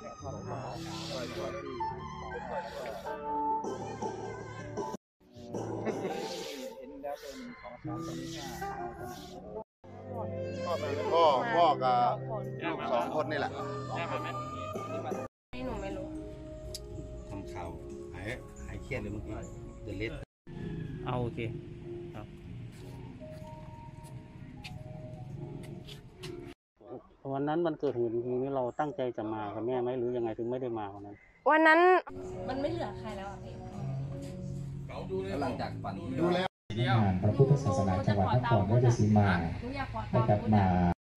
พ่อกับลูก2 คนนี่แหละให้หนูไม่รู้ทำข่าวหายเครียดเลยเมื่อกี้เดลิทเอาโอเคครับวันนั้นมันเกิดเหตุจริงๆนี่เราตั้งใจจะมากับแม่ไหมหรือยังไงถึงไม่ได้มาวันนั้นมันไม่เหลือใครแล้วอ่ะพี่หลังจากฝันดูแลพระพุทธศาสนาจังหวัดนครราชสีมานะครับมา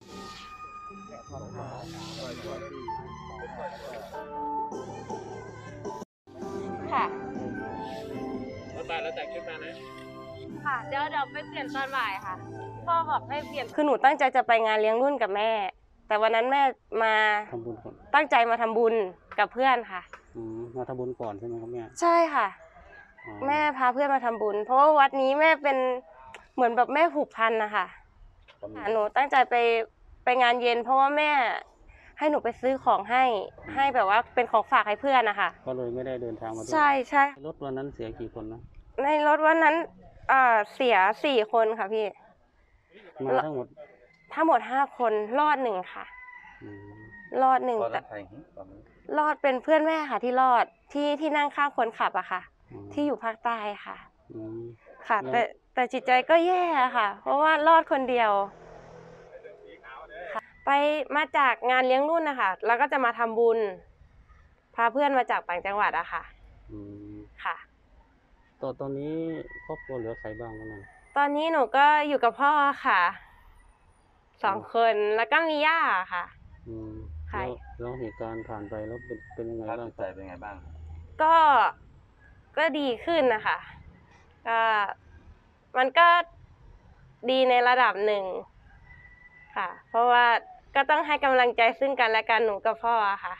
ค่ะตอนบ่ายเราแต่งชุดมานะค่ะเดี๋ยวไปเปลี่ยนตอนบ่ายค่ะพ่อบอกให้เปลี่ยนคือหนูตั้งใจจะไปงานเลี้ยงรุ่นกับแม่แต่วันนั้นแม่มาทำบุญก่อนตั้งใจมาทำบุญกับเพื่อนค่ะมาทำบุญก่อนใช่ไหมครับแม่ใช่ค่ะแม่พาเพื่อนมาทำบุญเพราะว่าวัดนี้แม่เป็นเหมือนแบบแม่ผูกพันนะคะหนูตั้งใจไปงานเย็นเพราะว่าแม่ให้หนูไปซื้อของให้แบบว่าเป็นของฝากให้เพื่อนนะคะก็เลยไม่ได้เดินทางมาด้วยใช่ใช่รถวันนั้นเสียกี่คนนะในรถวันนั้นเสีย4 คนค่ะพี่มาทั้งหมด 5 คนรอด1ค่ะรอด1แต่รอดเป็นเพื่อนแม่ค่ะที่รอดที่นั่งข้างคนขับอะค่ะที่อยู่ภาคใต้ค่ะค่ะแต่จิตใจก็แย่ค่ะเพราะว่ารอดคนเดียวค่ะไปมาจากงานเลี้ยงรุ่นนะคะแล้วก็จะมาทำบุญพาเพื่อนมาจากต่างจังหวัดอะค่ะค่ะตอนนี้ครอบครัวเหลือใครบ้างนะตอนนี้หนูก็อยู่กับพ่อค่ะ2 คนแล้วก็มีย่าค่ะแล้วเหตุการณ์ผ่านไปแล้วเป็นยังไงบ้างใจเป็นไงบ้างก็ดีขึ้นนะคะก็มันก็ดีในระดับหนึ่งค่ะเพราะว่าก็ต้องให้กำลังใจซึ่งกันและกันหนูกับพ่อค่ะ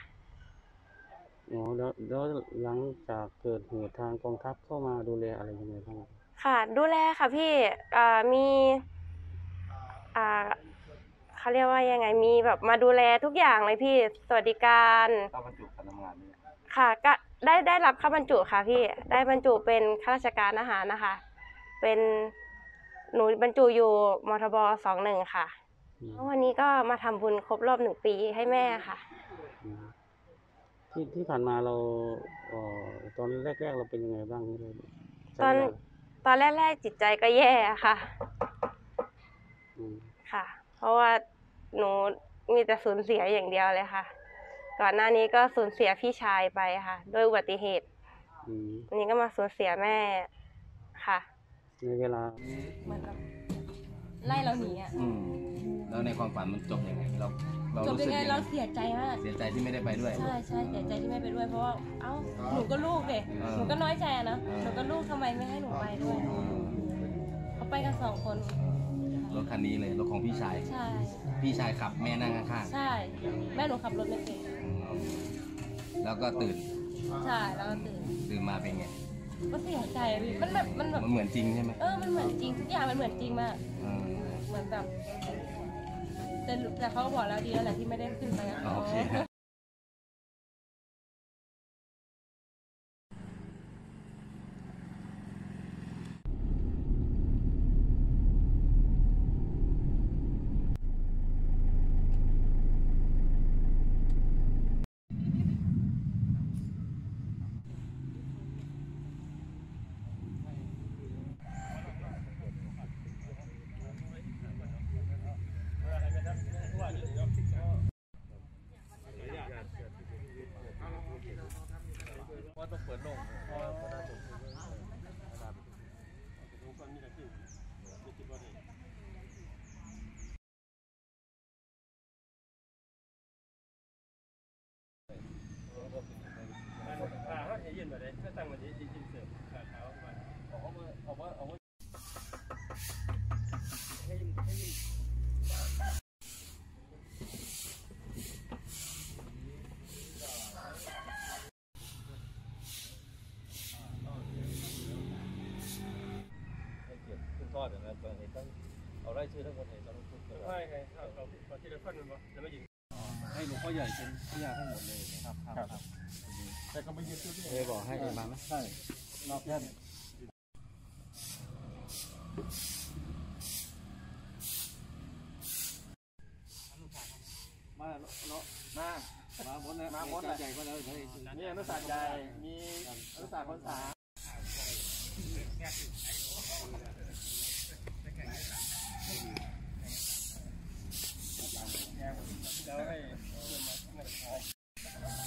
แล้วหลังจากเกิดเหตุทางกองทัพเข้ามาดูแลอะไรยังไงบ้างค่ะดูแลค่ะพี่มีเขาเรียกว่ายังไงมีแบบมาดูแลทุกอย่างเลยพี่สวัสดิการเข้าบรรจุการทำงานนี่ค่ะก็ได้รับเข้าบรรจุค่ะพี่ได้บรรจุเป็นข้าราชการอาหารนะคะเป็นหนูบรรจุอยู่มทบ21ค่ะวันนี้ก็มาทำบุญครบรอบ1 ปีให้แม่ค่ะที่ผ่านมาเราตอนแรกเราเป็นยังไงบ้างตอนแรกจิตใจก็แย่ค่ะค่ะเพราะว่าหนูมีแต่สูญเสียอย่างเดียวเลยค่ะก่อนหน้านี้ก็สูญเสียพี่ชายไปค่ะด้วยอุบัติเหตุวันนี้ก็มาสูญเสียแม่ค่ะในเวลาเหมือนไล่เราหนีอ่ะแล้วในความฝันมันจบยังไงเราจบยังไงเราเสียใจมากเสียใจที่ไม่ได้ไปด้วยใช่เสียใจที่ไม่ไปด้วยเพราะว่าหนูก็ลูกเด็กหนูก็น้อยใจนะหนูก็ลูกทำไมไม่ให้หนูไปด้วยเขาไปกัน2 คนรถคันนี้เลยรถของพี่ชายใช่พี่ชายขับแม่นั่งข้างๆใช่แม่หนูขับรถไม่เป็นแล้วก็ตื่นใช่แล้วก็ตื่นมาเป็นไงก็เสียใจมันแบบมันเหมือนจริงใช่ไหมมันเหมือนจริงทุกอย่างมันเหมือนจริงมากเหมือนแบบแต่เขาก็บอกแล้วดีแล้วแหละที่ไม่ได้ขึ้นไปโอเคว่าต้องเปิดโลกเพราะว่าน่าสนใจทุกคนมีแต่ที่คิดว่าดีถ้าเย็นแบบนี้ถ้าตั้งวันนี้จริงๆเสิร์ฟขาขาวมาเอาให้ยินทอดนะตอนนี้ต้องเอาไล่ชื่อทั้งหมดให้ต้องพูดใช่ไงเอาที่เราฟันมันบ่จะไม่ยิงให้หลวงพ่อใหญ่เป็นที่ยาทั้งหมดเลยนะครับครับแต่ก็ไม่ยึดที่บอกให้มาไหมใช่รอบแค่มาบนนะมาบนใหญ่ก็เลยนี่อนุสาวรีย์ใหญ่มีอนุสาวรีย์คนสาม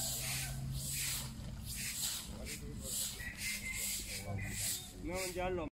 เมื่อมันย้อนลม